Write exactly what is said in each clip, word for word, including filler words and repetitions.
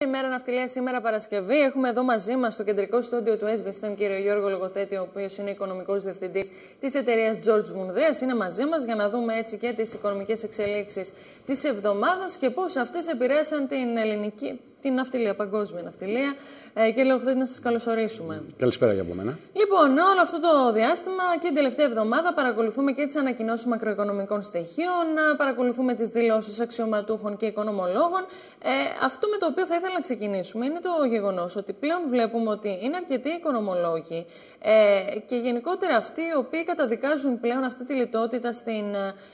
Ημέρα Ναυτιλίας, σήμερα Παρασκευή. Έχουμε εδώ μαζί μας στο κεντρικό στούντιο του ες μπι ες τον κύριο Γιώργο Λογοθέτη, ο οποίος είναι οικονομικός διευθυντής της εταιρείας George Mundeas. Είναι μαζί μας για να δούμε έτσι και τις οικονομικές εξελίξεις της εβδομάδας και πώς αυτές επηρέασαν την ελληνική, την ναυτιλία, παγκόσμια ναυτιλία. Ε, κύριε Λογοθέτη, να σας καλωσορίσουμε. Καλησπέρα για από μένα. Λοιπόν, όλο αυτό το διάστημα και την τελευταία εβδομάδα παρακολουθούμε και τις ανακοινώσεις μακροοικονομικών στοιχείων, παρακολουθούμε τις δηλώσεις αξιωματούχων και οικονομολόγων. Ε, αυτό με το οποίο θα ήθελα να ξεκινήσουμε είναι το γεγονός ότι πλέον βλέπουμε ότι είναι αρκετοί οικονομολόγοι ε, και γενικότερα αυτοί οι οποίοι καταδικάζουν πλέον αυτή τη λιτότητα στην,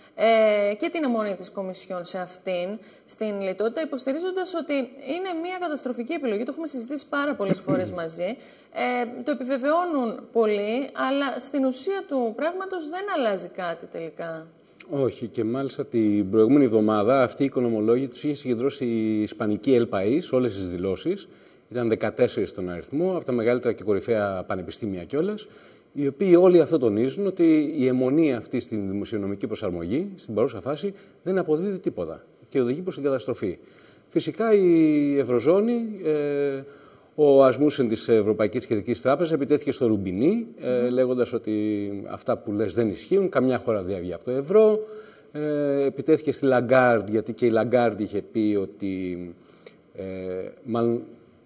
ε, και την αιμονή της Κομισιόν σε αυτήν, στην λιτότητα, υποστηρίζοντας ότι είναι μια καταστροφική επιλογή. Το έχουμε συζητήσει πάρα πολλές φορές μαζί. Ε, το επιβεβαιώνουν πολλοί, αλλά στην ουσία του πράγματος δεν αλλάζει κάτι τελικά. Όχι, και μάλιστα την προηγούμενη εβδομάδα αυτοί οι οικονομολόγοι τους είχε συγκεντρώσει η Ισπανική El País, όλες τις δηλώσεις. Ήταν δεκατέσσερα στον αριθμό, από τα μεγαλύτερα και κορυφαία πανεπιστήμια κιόλας, οι οποίοι όλοι αυτό τονίζουν ότι η αιμονή αυτή στην δημοσιονομική προσαρμογή, στην παρούσα φάση, δεν αποδίδει τίποτα και οδηγεί προς την καταστροφή. Φυσικά η Ευρωζώνη, ε, ο Ασμούσεν της Ευρωπαϊκής Κεντρικής Τράπεζας επιτέθηκε στο Ρουμπινί, ε, mm-hmm. λέγοντας ότι αυτά που λες δεν ισχύουν, καμιά χώρα δεν έβγαινε από το ευρώ. Ε, επιτέθηκε στη Λαγκάρντ, γιατί και η Λαγκάρντ είχε πει ότι ε, μάλλον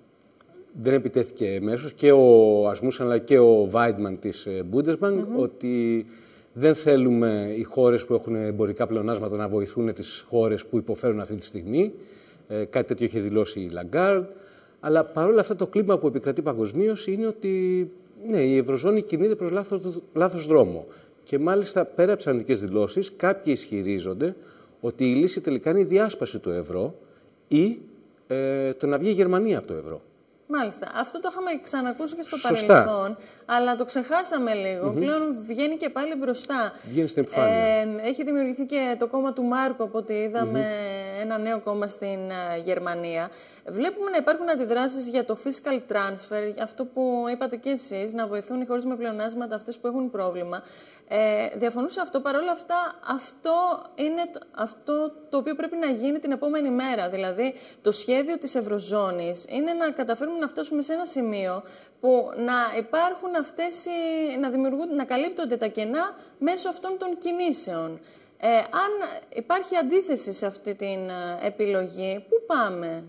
δεν επιτέθηκε εμέσως, και ο Ασμούσεν αλλά και ο Βάιντμαν της Bundesbank, mm-hmm. ότι δεν θέλουμε οι χώρες που έχουν εμπορικά πλεονάσματα να βοηθούν τις χώρες που υποφέρουν αυτή τη στιγμή. Ε, κάτι τέτοιο είχε δηλώσει η Λαγκάρντ. Αλλά παρόλα αυτά το κλίμα που επικρατεί παγκοσμίως είναι ότι ναι, η Ευρωζώνη κινείται προς λάθος, λάθος δρόμο. Και μάλιστα πέρα από τις αρνητικές δηλώσεις, κάποιοι ισχυρίζονται ότι η λύση τελικά είναι η διάσπαση του ευρώ ή ε, το να βγει η Γερμανία από το ευρώ. Μάλιστα. Αυτό το είχαμε ξανακούσει και στο Σωστά. παρελθόν, αλλά το ξεχάσαμε λίγο. Mm-hmm. Πλέον βγαίνει και πάλι μπροστά. Βγαίνει στην επιφάνεια. Ε, έχει δημιουργηθεί και το κόμμα του Μάρκο, από ό,τι είδαμε, mm-hmm. ένα νέο κόμμα στην uh, Γερμανία. Βλέπουμε να υπάρχουν αντιδράσεις για το fiscal transfer, αυτό που είπατε και εσείς, να βοηθούν οι χώρες με πλεονάσματα, αυτές που έχουν πρόβλημα. Ε, διαφωνούσε αυτό. Παρόλα αυτά, αυτό είναι αυτό το οποίο πρέπει να γίνει την επόμενη μέρα. Δηλαδή, το σχέδιο της Ευρωζώνης είναι να καταφέρουμε να φτάσουμε σε ένα σημείο που να υπάρχουν αυτές οι, να, δημιουργούν, να καλύπτονται τα κενά μέσω αυτών των κινήσεων. Ε, αν υπάρχει αντίθεση σε αυτή την επιλογή, πού πάμε?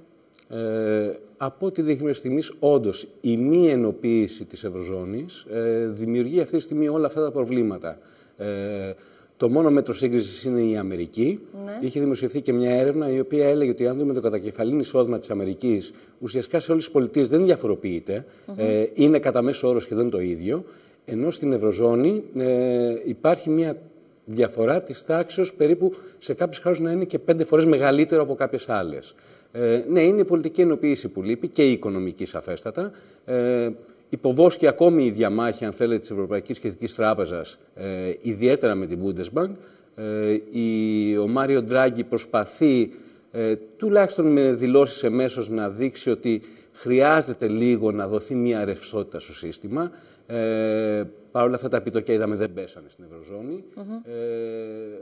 Ε, από ό,τι δείχνει μέχρι στιγμής, όντως η μη ενοποίηση της Ευρωζώνης ε, δημιουργεί αυτή τη στιγμή όλα αυτά τα προβλήματα. Ε, το μόνο μέτρο σύγκρισης είναι η Αμερική. Ναι. Είχε δημοσιευθεί και μια έρευνα η οποία έλεγε ότι αν δούμε το κατακεφαλήν εισόδημα της Αμερικής, ουσιαστικά σε όλες τις πολιτείες δεν διαφοροποιείται, mm-hmm. ε, είναι κατά μέσο όρο σχεδόν το ίδιο, ενώ στην Ευρωζώνη ε, υπάρχει μια διαφορά της τάξης περίπου σε κάποιες χώρες να είναι και πέντε φορές μεγαλύτερο από κάποιες άλλες. Ε, ναι, είναι η πολιτική ενοποίηση που λείπει και η οικονομική σαφέστατα. Ε, υποβόσκει ακόμη η διαμάχη, αν θέλετε, της Ευρωπαϊκής Κεντρικής Τράπεζας, ε, ιδιαίτερα με την Bundesbank. Ε, η, ο Μάριο Ντράγκη προσπαθεί, ε, τουλάχιστον με δηλώσεις εμέσως, να δείξει ότι χρειάζεται λίγο να δοθεί μια ρευστότητα στο σύστημα. Ε, Παρ' όλα αυτά τα επιτόκια είδαμε δεν πέσανε στην Ευρωζώνη. Mm-hmm. Ε,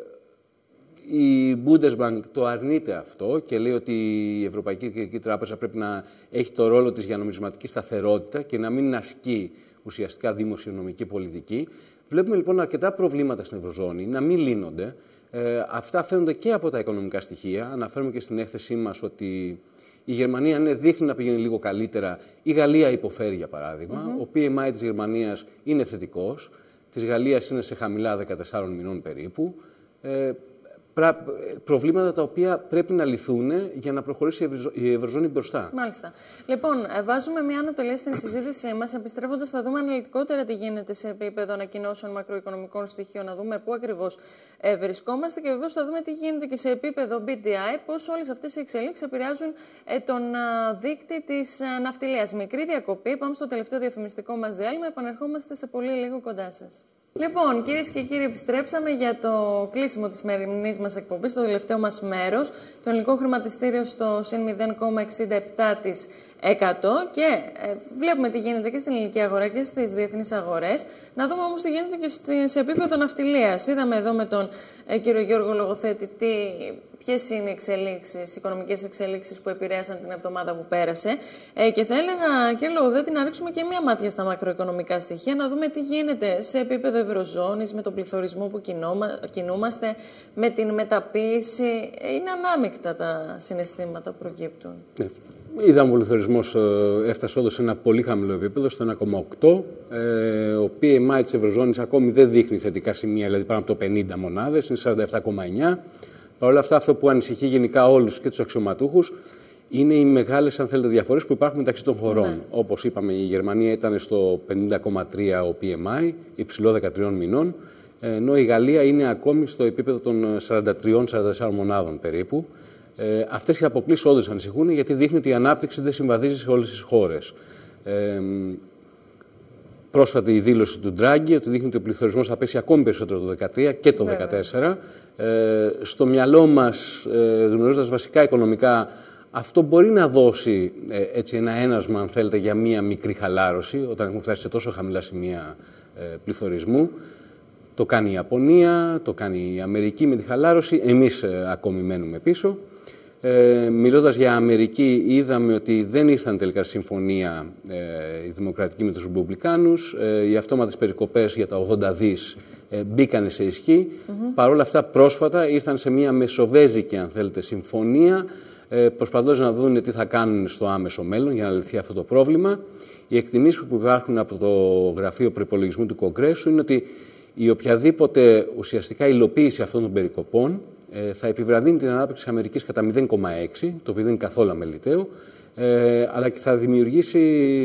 η Bundesbank το αρνείται αυτό και λέει ότι η Ευρωπαϊκή Κεντρική Τράπεζα πρέπει να έχει το ρόλο της για νομισματική σταθερότητα και να μην ασκεί ουσιαστικά δημοσιονομική πολιτική. Βλέπουμε λοιπόν αρκετά προβλήματα στην Ευρωζώνη να μην λύνονται. Ε, αυτά φαίνονται και από τα οικονομικά στοιχεία. Αναφέρουμε και στην έκθεσή μας ότι η Γερμανία, ναι, δείχνει να πηγαίνει λίγο καλύτερα. Η Γαλλία υποφέρει, για παράδειγμα. Mm-hmm. Ο πι εμ άι της Γερμανίας είναι θετικός. Της Γαλλίας είναι σε χαμηλά δεκατεσσάρων μηνών περίπου. Ε, προβλήματα τα οποία πρέπει να λυθούν για να προχωρήσει η Ευρωζώνη μπροστά. Μάλιστα. Λοιπόν, βάζουμε μια ανατολή στην συζήτησή μας. Επιστρέφοντας, θα δούμε αναλυτικότερα τι γίνεται σε επίπεδο ανακοινώσεων μακροοικονομικών στοιχείων, να δούμε πού ακριβώς ε, βρισκόμαστε και βεβαίως θα δούμε τι γίνεται και σε επίπεδο μπι τι άι, πώς όλες αυτές οι εξελίξεις επηρεάζουν ε, τον α, δείκτη της α, ναυτιλίας. Μικρή διακοπή, πάμε στο τελευταίο διαφημιστικό μας διάλειμμα, επανερχόμαστε σε πολύ λίγο κοντά σας. Λοιπόν, κυρίες και κύριοι, επιστρέψαμε για το κλείσιμο της σημερινής μας εκπομπής, το τελευταίο μας μέρος, το ελληνικό χρηματιστήριο στο συν μηδέν κόμμα εξήντα επτά τοις εκατό και ε, βλέπουμε τι γίνεται και στην ελληνική αγορά και στις διεθνείς αγορές. Να δούμε όμως τι γίνεται και στη, σε επίπεδο ναυτιλίας. Είδαμε εδώ με τον ε, κύριο Γιώργο Λογοθέτη τι, ποιες είναι οι εξελίξεις, οι οικονομικές εξελίξεις που επηρέασαν την εβδομάδα που πέρασε. Ε, και θα έλεγα, κύριε Λογοδέτη, να ρίξουμε και μία μάτια στα μακροοικονομικά στοιχεία, να δούμε τι γίνεται σε επίπεδο ευρωζώνης, με τον πληθωρισμό που κινούμαστε, με την μεταποίηση. Είναι ανάμεικτα τα συναισθήματα που προκύπτουν. Ναι. Είδαμε ο πληθωρισμός έφτασε όντως σε ένα πολύ χαμηλό επίπεδο, στο ένα κόμμα οκτώ. Ε, ο πι εμ άι της Ευρωζώνης ακόμη δεν δείχνει θετικά σημεία, δηλαδή πάνω από το πενήντα μονάδες, είναι σαράντα επτά κόμμα εννιά. Παρ' όλα αυτά, αυτό που ανησυχεί γενικά όλους και τους αξιωματούχους είναι οι μεγάλες, αν θέλετε, διαφορές που υπάρχουν μεταξύ των χωρών. Ναι. Όπως είπαμε, η Γερμανία ήταν στο πενήντα κόμμα τρία ο πι εμ άι, υψηλό δεκατρία μηνών, ενώ η Γαλλία είναι ακόμη στο επίπεδο των σαράντα τρία σαράντα τέσσερα μονάδων περίπου. Ε, αυτές οι αποκλίσεις όντως ανησυχούν, γιατί δείχνει ότι η ανάπτυξη δεν συμβαδίζει σε όλες τις χώρες. Ε, πρόσφατη η δήλωση του Ντράγκη ότι δείχνει ότι ο πληθωρισμός θα πέσει ακόμη περισσότερο το δύο χιλιάδες δεκατρία και το δύο χιλιάδες δεκατέσσερα. Ε, στο μυαλό μας, ε, γνωρίζοντας βασικά οικονομικά, αυτό μπορεί να δώσει ε, έτσι ένα ένασμα, αν θέλετε, για μία μικρή χαλάρωση, όταν έχουμε φτάσει σε τόσο χαμηλά σημεία ε, πληθωρισμού. Το κάνει η Ιαπωνία, το κάνει η Αμερική με τη χαλάρωση, εμείς ε, ακόμη μένουμε πίσω. Ε, μιλώντας για Αμερική, είδαμε ότι δεν ήρθαν τελικά συμφωνία ε, η Δημοκρατική με τους Ρεπουμπλικάνους. Ε, οι αυτόματες περικοπές για τα ογδόντα δις ε, μπήκαν σε ισχύ. Mm-hmm. Παρ' όλα αυτά, πρόσφατα ήρθαν σε μια μεσοβέζικη, αν θέλετε, συμφωνία, ε, προσπαθώντας να δουν τι θα κάνουν στο άμεσο μέλλον για να λυθεί αυτό το πρόβλημα. Οι εκτιμήσεις που υπάρχουν από το Γραφείο Προϋπολογισμού του Κογκρέσου είναι ότι η οποιαδήποτε ουσιαστικά υλοποίηση αυτών των περικοπών ε, θα επιβραδύνει την ανάπτυξη της Αμερικής κατά μηδέν κόμμα έξι, το οποίο δεν είναι καθόλου αμεληταίο, ε, αλλά και θα δημιουργήσει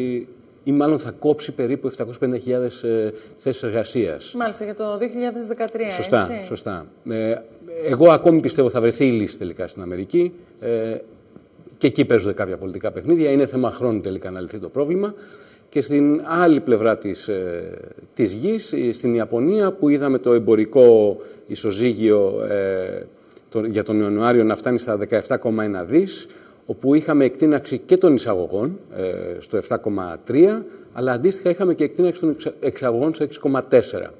ή μάλλον θα κόψει περίπου επτακόσιες πενήντα χιλιάδες ε, θέσεις εργασίας. Μάλιστα, για το δύο χιλιάδες δεκατρία, σωστά, έτσι. Σωστά. Ε, εγώ ακόμη πιστεύω θα βρεθεί η λύση τελικά στην Αμερική. Ε, και εκεί παίζονται κάποια πολιτικά παιχνίδια. Είναι θέμα χρόνου τελικά να λυθεί το πρόβλημα. Και στην άλλη πλευρά της, ε, της γης, στην Ιαπωνία, που είδαμε το εμπορικό ισοζύγιο ε, το, για τον Ιανουάριο να φτάνει στα δεκαεπτά κόμμα ένα δις, όπου είχαμε εκτείναξη και των εισαγωγών ε, στο επτά κόμμα τρία, αλλά αντίστοιχα είχαμε και εκτείναξη των εξαγωγών στο έξι κόμμα τέσσερα.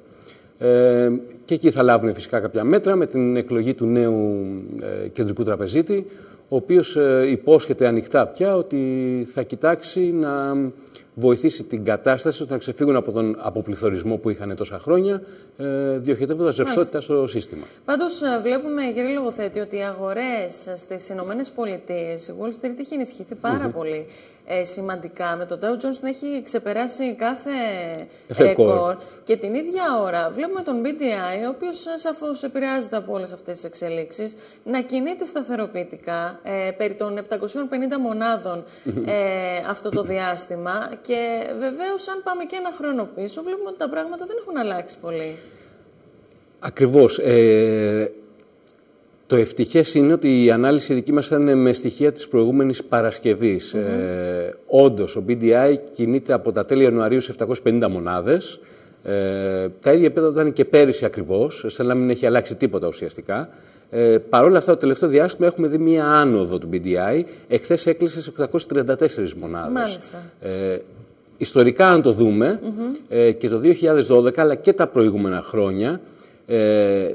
Ε, και εκεί θα λάβουν φυσικά κάποια μέτρα με την εκλογή του νέου ε, κεντρικού τραπεζίτη, ο οποίος ε, υπόσχεται ανοιχτά πια ότι θα κοιτάξει να βοηθήσει την κατάσταση ώστε να ξεφύγουν από τον αποπληθωρισμό που είχαν τόσα χρόνια, ε, διοχετεύοντας ρευστότητα στο σύστημα. Πάντως, βλέπουμε, κύριε Λογοθέτη, ότι οι αγορές στις Ηνωμένες Πολιτείες, η Wall Street έχει ενισχυθεί πάρα mm-hmm. πολύ ε, σημαντικά, με τον Dow Jones να έχει ξεπεράσει κάθε ρεκόρ. Και την ίδια ώρα βλέπουμε τον μπι ντι άι, ο οποίος σαφώς επηρεάζεται από όλες αυτές τις εξελίξεις, να κινείται σταθεροποιητικά ε, περί των επτακόσιες πενήντα μονάδων ε, αυτό το διάστημα. Και βεβαίως, αν πάμε και ένα χρόνο πίσω, βλέπουμε ότι τα πράγματα δεν έχουν αλλάξει πολύ. Ακριβώς. Ε, το ευτυχές είναι ότι η ανάλυση δική μας ήταν με στοιχεία της προηγούμενης Παρασκευής. Mm-hmm. Ε, όντως, ο μπι ντι άι κινείται από τα τέλη Ιανουαρίου σε επτακόσιες πενήντα μονάδες. Ε, τα ίδια επίπεδα ήταν και πέρυσι ακριβώς, σαν να μην έχει αλλάξει τίποτα ουσιαστικά. Ε, Παρ' όλα αυτά, το τελευταίο διάστημα έχουμε δει μία άνοδο του μπι ντι άι. Εχθές έκλεισε σε οκτακόσιες τριάντα τέσσερις μονάδες. Μάλιστα. Ε, ιστορικά, αν το δούμε, mm-hmm. ε, και το δύο χιλιάδες δώδεκα, αλλά και τα προηγούμενα χρόνια, ε,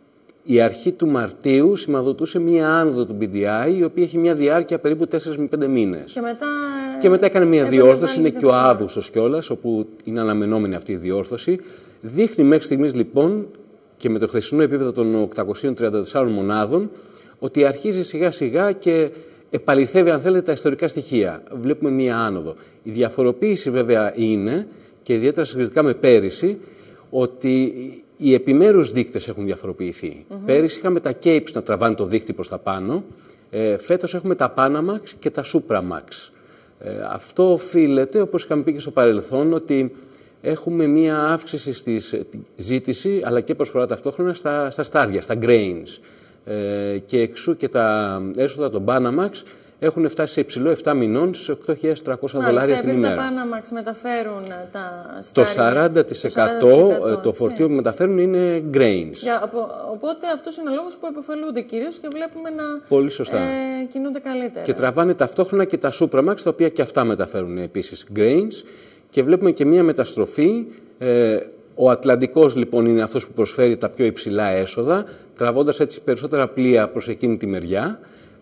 η αρχή του Μαρτίου σηματοδοτούσε μία άνοδο του μπι ντι άι, η οποία έχει μία διάρκεια περίπου τέσσερα με πέντε μήνες. Και μετά, και μετά έκανε μία διόρθωση, είναι και ο Αύγουστος κιόλας, όπου είναι αναμενόμενη αυτή η διόρθωση. Δείχνει μέχρι στιγμής, λοιπόν, και με το χθεσινό επίπεδο των οκτακοσίων τριάντα τεσσάρων μονάδων, ότι αρχίζει σιγά σιγά και επαληθεύει, αν θέλετε, τα ιστορικά στοιχεία. Βλέπουμε μία άνοδο. Η διαφοροποίηση βέβαια είναι, και ιδιαίτερα συγκριτικά με πέρυσι, ότι οι επιμέρους δείκτες έχουν διαφοροποιηθεί. Mm-hmm. Πέρυσι είχαμε τα Capes να τραβάνε το δείκτη προς τα πάνω. Ε, φέτος έχουμε τα Panamax και τα Supramax. Ε, αυτό οφείλεται, όπως είχαμε πει και στο παρελθόν, ότι έχουμε μία αύξηση στη ζήτηση, αλλά και προσφορά ταυτόχρονα στα, στα στάδια, στα grains. Ε, και εξού και τα έσοδα των Panamax έχουν φτάσει σε υψηλό επτά μηνών στις οκτώ χιλιάδες τριακόσια δολάρια την ημέρα. Τα Panamax μεταφέρουν τα στάρια. Το σαράντα τοις εκατό, το σαράντα τοις εκατό το φορτίο που μεταφέρουν είναι grains. Για, οπότε αυτός είναι ο λόγος που επωφελούνται κυρίως και βλέπουμε να Πολύ σωστά. Ε, κινούνται καλύτερα. Και τραβάνε ταυτόχρονα και τα Supramax, τα οποία και αυτά μεταφέρουν επίσης grains. Και βλέπουμε και μία μεταστροφή, ε, Ο Ατλαντικός λοιπόν είναι αυτός που προσφέρει τα πιο υψηλά έσοδα, τραβώντας έτσι περισσότερα πλοία προς εκείνη τη μεριά,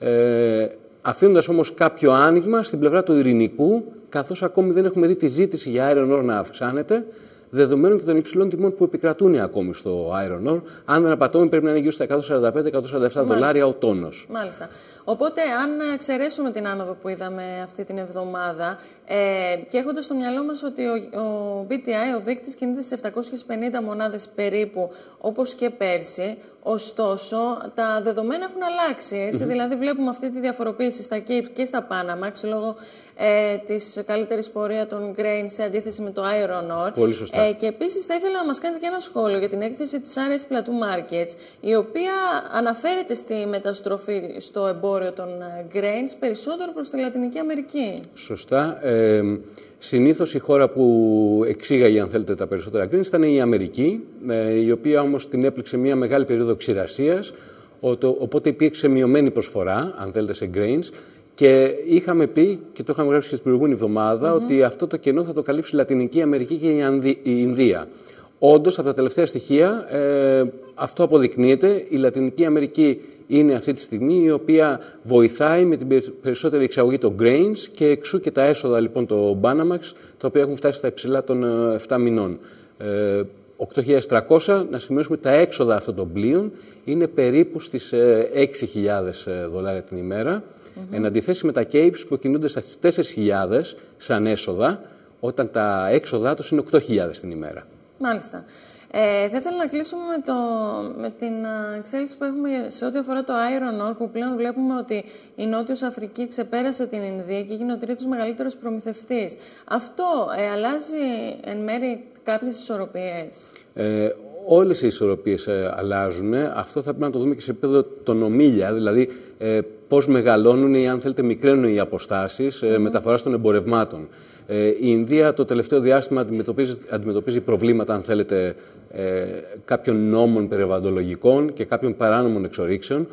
ε, αφήνοντας όμως κάποιο άνοιγμα στην πλευρά του Ειρηνικού, καθώς ακόμη δεν έχουμε δει τη ζήτηση για iron ore να αυξάνεται, δεδομένων και των υψηλών τιμών που επικρατούν ακόμη στο iron ore. Αν δεν απατώμε, πρέπει να είναι γύρω στα εκατόν σαράντα πέντε με εκατόν σαράντα επτά δολάρια ο τόνος. Μάλιστα. Οπότε, αν εξαιρέσουμε την άνοδο που είδαμε αυτή την εβδομάδα ε, και έχοντας στο μυαλό μας ότι ο, ο μπι τι άι, ο δείκτης, κινείται στις επτακόσιες πενήντα μονάδες περίπου, όπως και πέρσι, ωστόσο, τα δεδομένα έχουν αλλάξει. Έτσι, mm-hmm. Δηλαδή, βλέπουμε αυτή τη διαφοροποίηση στα Cape και στα Panamax λόγω ε, της καλύτερης πορεία των grain σε αντίθεση με το iron ore. Πολύ σωστά. Ε, και επίσης, θα ήθελα να μας κάνετε και ένα σχόλιο για την έκθεση της αρ ες Plateau Markets, η οποία αναφέρεται στη μεταστροφή στο εμπόριο των grains περισσότερο προς τη Λατινική Αμερική. Σωστά. Ε, συνήθως η χώρα που εξήγαγε, αν θέλετε, τα περισσότερα grains ήταν η Αμερική, ε, η οποία όμως την έπληξε μια μεγάλη περίοδο ξηρασίας, οπότε υπήρξε μειωμένη προσφορά, αν θέλετε, σε grains. Και είχαμε πει, και το είχαμε γράψει και την προηγούμενη εβδομάδα, mm-hmm. ότι αυτό το κενό θα το καλύψει η Λατινική Αμερική και η Ινδία. Όντως, από τα τελευταία στοιχεία, ε, αυτό αποδεικνύεται. Η Λατινική Αμερική είναι αυτή τη στιγμή η οποία βοηθάει με την περισσότερη εξαγωγή των grains και εξού και τα έσοδα λοιπόν το Panamax, τα οποία έχουν φτάσει στα υψηλά των επτά μηνών. Ε, οκτώ χιλιάδες τριακόσια, να σημειώσουμε τα έξοδα αυτών των πλοίων είναι περίπου στις έξι χιλιάδες δολάρια την ημέρα, mm-hmm. εν αντιθέσει με τα Capes που κινούνται στις τέσσερις χιλιάδες σαν έσοδα, όταν τα έξοδά τους είναι οκτώ χιλιάδες την ημέρα. Μάλιστα. Ε, θα ήθελα να κλείσουμε με, το, με την εξέλιξη που έχουμε σε ό,τι αφορά το iron ore, που πλέον βλέπουμε ότι η Νότιος Αφρική ξεπέρασε την Ινδία και έγινε ο τρίτος μεγαλύτερος προμηθευτής. Αυτό ε, αλλάζει εν μέρει κάποιες ισορροπίες? Ε, όλες οι ισορροπίες ε, αλλάζουν. Αυτό θα πρέπει να το δούμε και σε επίπεδο των ομίλια, δηλαδή ε, πώς μεγαλώνουν ή, αν θέλετε, μικραίνουν οι αποστάσεις ε, mm. μεταφοράς των εμπορευμάτων. Ε, η Ινδία το τελευταίο διάστημα αντιμετωπίζει, αντιμετωπίζει προβλήματα, αν θέλετε, ε, κάποιων νόμων περιβαλλοντολογικών και κάποιων παράνομων εξορίξεων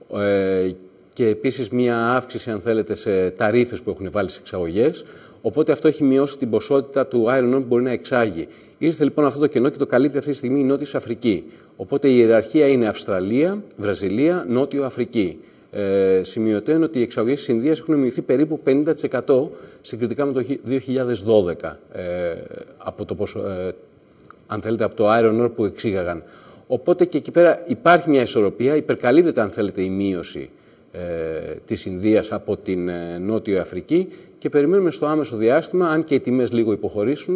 ε, και επίσης μία αύξηση, αν θέλετε, σε ταρίφες που έχουν βάλει στις εξαγωγές. Οπότε αυτό έχει μειώσει την ποσότητα του iron ore που μπορεί να εξάγει. Ήρθε λοιπόν αυτό το κενό και το καλύπτει αυτή τη στιγμή η Νότιος Αφρική. Οπότε η ιεραρχία είναι Αυστραλία, Βραζιλία, Νότιο Αφρική. Ε, σημειωτέων ότι οι εξαγωγές της Ινδίας έχουν μειωθεί περίπου πενήντα τοις εκατό συγκριτικά με το δύο χιλιάδες δώδεκα ε, από το ποσο, ε, αν θέλετε, από το iron ore που εξήγαγαν. Οπότε και εκεί πέρα υπάρχει μια ισορροπία, υπερκαλύπτεται, αν θέλετε, η μείωση ε, της Ινδίας από την ε, Νότιο Αφρική και περιμένουμε στο άμεσο διάστημα, αν και οι τιμές λίγο υποχωρήσουν,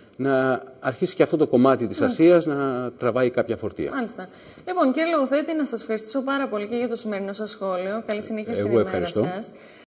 να αρχίσει και αυτό το κομμάτι της Μάλιστα. Ασίας να τραβάει κάποια φορτία. Μάλιστα. Λοιπόν, κύριε Λογοθέτη, να σας ευχαριστήσω πάρα πολύ και για το σημερινό σας σχόλιο. Καλή συνέχεια στην Εγώ ημέρα σας.